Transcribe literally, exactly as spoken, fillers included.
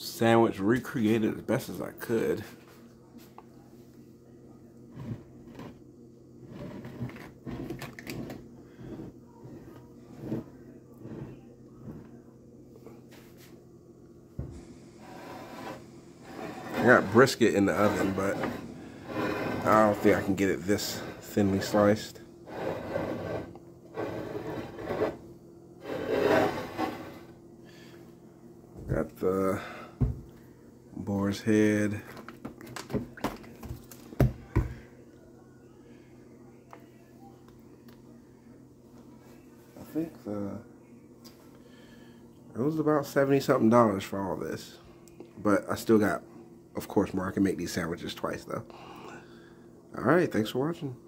sandwich recreated as best as I could. I got brisket in the oven, but I don't think I can get it this thinly sliced. Got the boar's head. I think the it was about seventy something dollars for all this, but I still got, of course, more. I can make these sandwiches twice though. All right, thanks for watching.